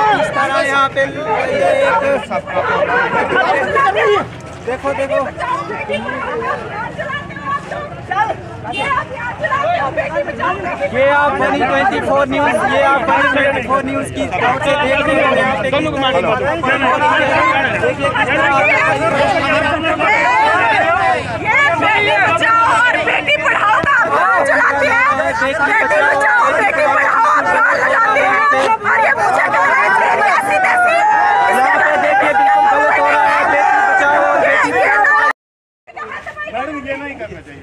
इस तरह यहाँ पे देखो देखो ये आप बनी 24 न्यूज़, ये आप बनी 24 न्यूज़ की तरफ से देख रहे हो। देखिए और बेटी पढ़ाओ का अभियान चलाते हैं, बेटी बचाओ बेटी पढ़ाओ अभियान लगाते हैं और ये मुझे कह रहे थे कैसी तैसी। यहाँ पे देखिए बिल्कुल गलत हो रहा है, बेटी बचाओ और बेटी पढ़ाओ। मैडम ये नहीं करना चाहिए,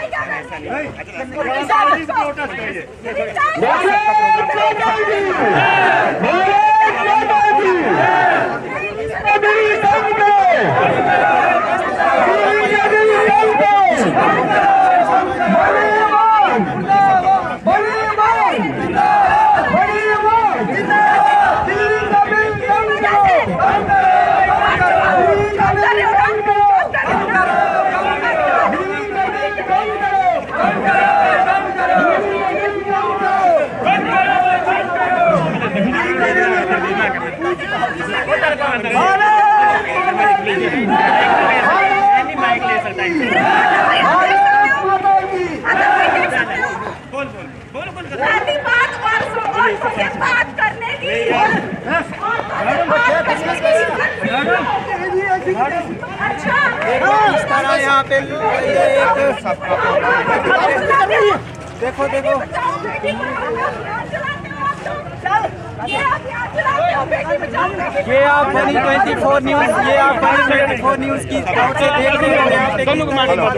इस तरह यहाँ पे देखो देखो ये आप बनी 24 न्यूज़, ये आप बनी 24 न्यूज़ की तरफ से देख रहे हो।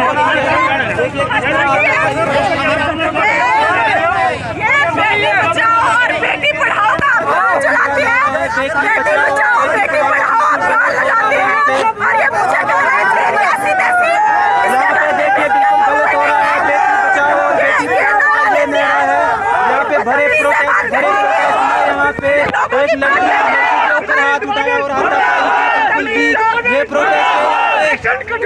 बेटी बचाओ और बेटी पढ़ाओ का अभियान चलाते हैं, बेटी बचाओ बेटी पढ़ाओ अभियान लगाते हैं और ये मुझे कह रहे थे कैसी तैसी। यहाँ पे देखिए बिल्कुल गलत हो रहा है, बेटी बचाओ और बेटी पढ़ाओ ये नया है। यहाँ पे भरे प्रोटेस्ट यहाँ पे एक लड़की के ऊपर हाथ उठाया और हाथापाई की। ये प्रोटेस्ट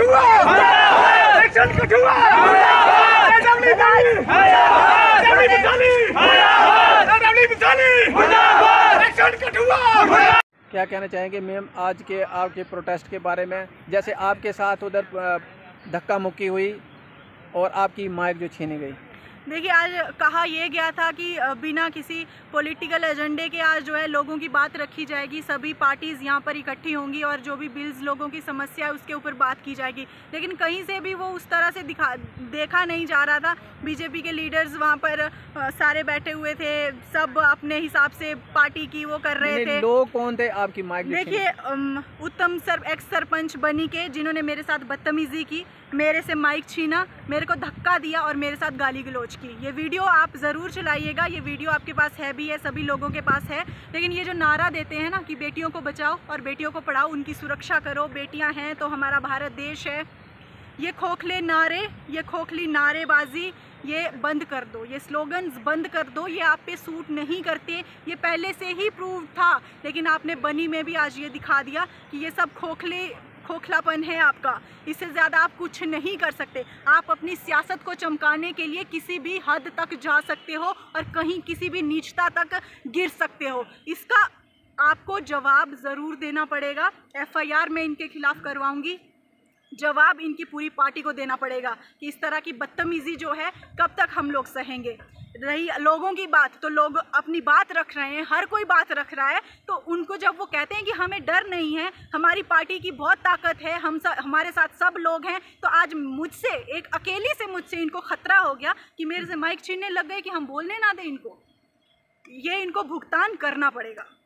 क्या कहना चाहेंगे मैम आज के आपके प्रोटेस्ट के बारे में, जैसे आपके साथ उधर धक्का मुक्की हुई और आपकी माइक जो छीनी गई? देखिए आज कहा यह गया था कि बिना किसी पॉलिटिकल एजेंडे के आज जो है लोगों की बात रखी जाएगी, सभी पार्टीज़ यहाँ पर इकट्ठी होंगी और जो भी बिल्स लोगों की समस्या है उसके ऊपर बात की जाएगी। लेकिन कहीं से भी वो उस तरह से देखा नहीं जा रहा था। बीजेपी के लीडर्स वहाँ पर सारे बैठे हुए थे, सब अपने हिसाब से पार्टी की वो कर रहे थे। लोग कौन थे आपकी माइक? देखिए उत्तम एक्स सरपंच बनी के जिन्होंने मेरे साथ बदतमीजी की, मेरे से माइक छीना, मेरे को धक्का दिया और मेरे साथ गाली गलौज की। ये वीडियो आप ज़रूर चलाइएगा, ये वीडियो आपके पास है भी है, सभी लोगों के पास है। लेकिन ये जो नारा देते हैं ना कि बेटियों को बचाओ और बेटियों को पढ़ाओ, उनकी सुरक्षा करो, बेटियां हैं तो हमारा भारत देश है, ये खोखले नारे, ये खोखली नारेबाजी ये बंद कर दो, ये स्लोगन्स बंद कर दो। ये आप पे सूट नहीं करते, ये पहले से ही प्रूव था। लेकिन आपने बनी में भी आज ये दिखा दिया कि ये सब खोखलापन है आपका, इससे ज़्यादा आप कुछ नहीं कर सकते। आप अपनी सियासत को चमकाने के लिए किसी भी हद तक जा सकते हो और कहीं किसी भी नीचता तक गिर सकते हो। इसका आपको जवाब ज़रूर देना पड़ेगा। FIR मैं इनके खिलाफ़ करवाऊंगी, जवाब इनकी पूरी पार्टी को देना पड़ेगा कि इस तरह की बदतमीज़ी जो है कब तक हम लोग सहेंगे। रही लोगों की बात, तो लोग अपनी बात रख रहे हैं, हर कोई बात रख रहा है, तो उनको जब वो कहते हैं कि हमें डर नहीं है, हमारी पार्टी की बहुत ताकत है, हमारे साथ सब लोग हैं, तो आज मुझसे एक अकेली से मुझसे इनको खतरा हो गया कि मेरे से माइक छीनने लग गए कि हम बोलने ना दें इनको। ये इनको भुगतान करना पड़ेगा।